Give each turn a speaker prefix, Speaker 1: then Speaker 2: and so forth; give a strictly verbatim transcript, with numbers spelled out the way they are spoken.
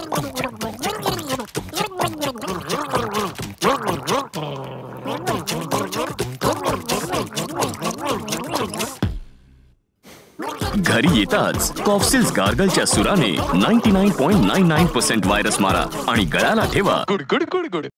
Speaker 1: घरी येताच कॉफसिल्स गार्गलच्या सुराने नव्व्याण्णव पॉइंट नव्व्याण्णव टक्के व्हायरस मारा आणि गळ्याला ठेवा गुड गुड गुड गुड.